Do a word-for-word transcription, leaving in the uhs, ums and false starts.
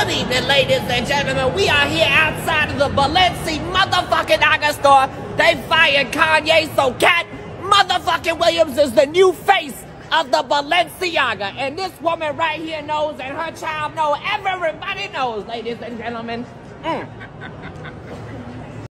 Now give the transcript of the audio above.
Good evening, ladies and gentlemen. We are here outside of the Balenci motherfucking Aga store. They fired Kanye, so Katt motherfucking Williams is the new face of the Balenciaga. And this woman right here knows, and her child knows, everybody knows, ladies and gentlemen. Mm.